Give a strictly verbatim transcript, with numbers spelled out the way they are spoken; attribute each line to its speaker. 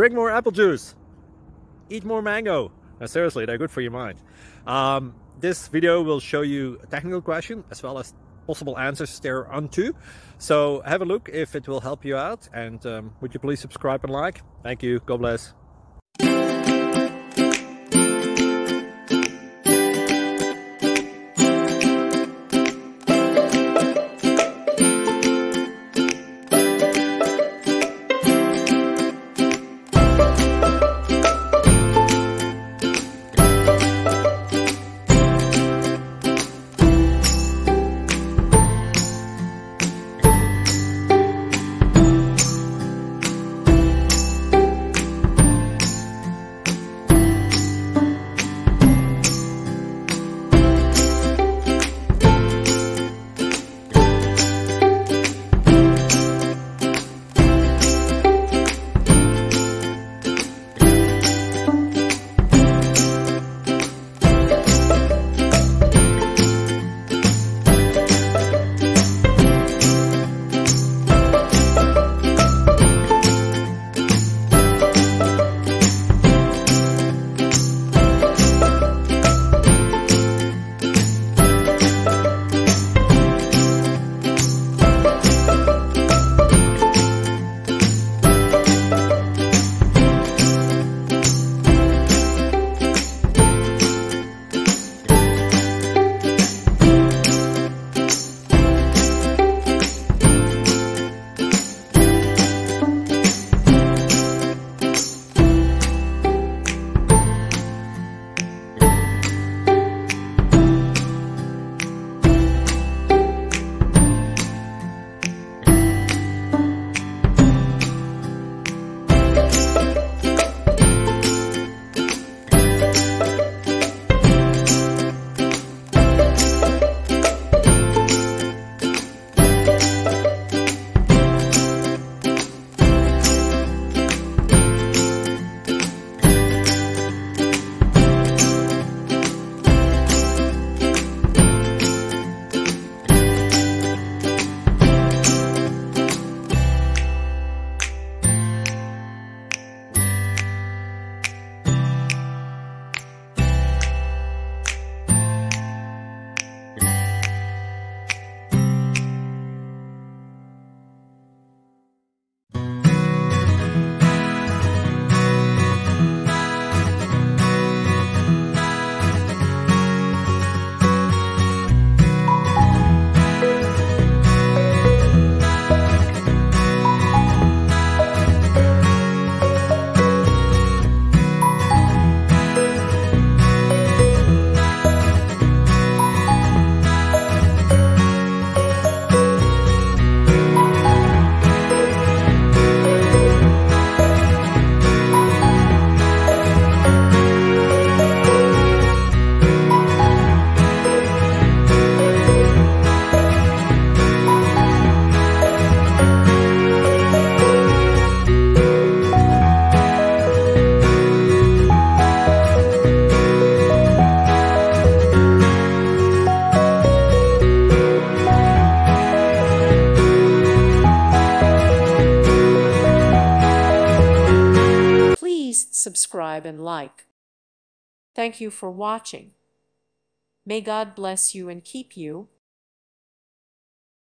Speaker 1: drink more apple juice, eat more mango. Now, seriously, they're good for your mind. Um, this video will show you a technical question as well as possible answers thereunto. So have a look if it will help you out, and um, would you please subscribe and like? Thank you. God bless.
Speaker 2: Subscribe and like. Thank you for watching. May God bless you and keep you.